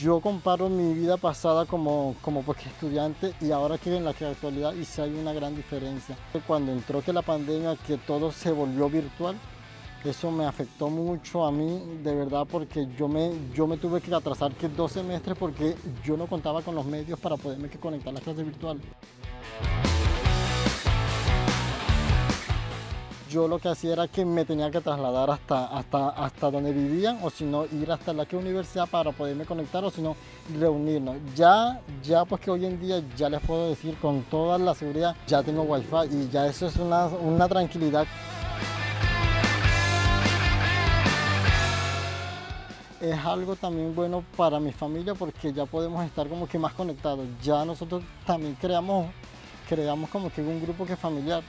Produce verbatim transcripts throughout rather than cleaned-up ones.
yo comparo mi vida pasada como, como porque estudiante y ahora que en la que actualidad y sí hay una gran diferencia. Cuando entró que la pandemia, que todo se volvió virtual, eso me afectó mucho a mí, de verdad, porque yo me, yo me tuve que atrasar que dos semestres porque yo no contaba con los medios para poderme que conectar a las clases virtuales. Yo lo que hacía era que me tenía que trasladar hasta, hasta, hasta donde vivían, o si no, ir hasta la que universidad para poderme conectar, o si no, reunirnos. Ya, ya pues que hoy en día ya les puedo decir con toda la seguridad, ya tengo wifi y ya eso es una, una tranquilidad. Es algo también bueno para mi familia porque ya podemos estar como que más conectados. Ya nosotros también creamos, creamos como que un grupo que es familiar.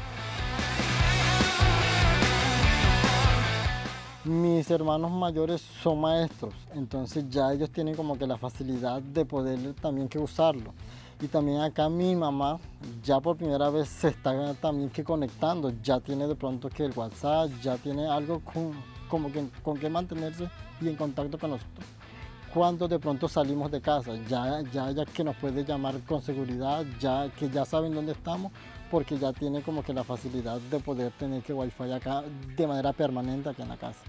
Mis hermanos mayores son maestros, entonces ya ellos tienen como que la facilidad de poder también que usarlo. Y también acá mi mamá ya por primera vez se está también que conectando, ya tiene de pronto que el WhatsApp, ya tiene algo con, como que, con que mantenerse y en contacto con nosotros. Cuando de pronto salimos de casa, ya, ya, ya que nos puede llamar con seguridad, ya que ya saben dónde estamos, porque ya tiene como que la facilidad de poder tener que wifi acá de manera permanente acá en la casa.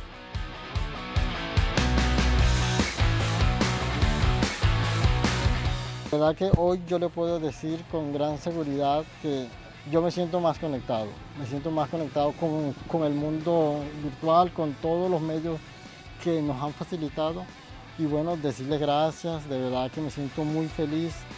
La verdad que hoy yo le puedo decir con gran seguridad que yo me siento más conectado, me siento más conectado con, con el mundo virtual, con todos los medios que nos han facilitado y bueno, decirles gracias, de verdad que me siento muy feliz